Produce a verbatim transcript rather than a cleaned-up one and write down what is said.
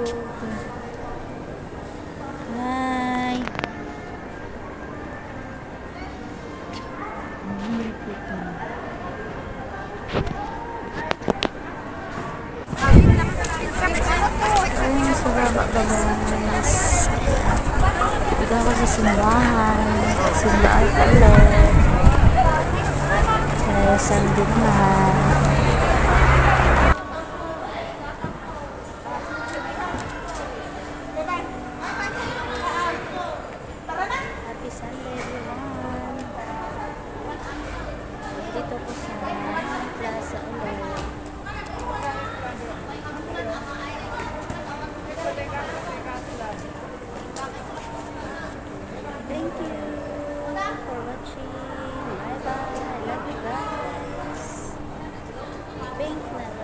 Palubog. Hi. Ayun, salamat guys. Ito ako sa simbahan. Simbahan ulit. Kaya Sunday na. Happy Sunday everyone. Dito po sa plaza ulit. Thank you for watching. Bye bye. I love you guys. Pink na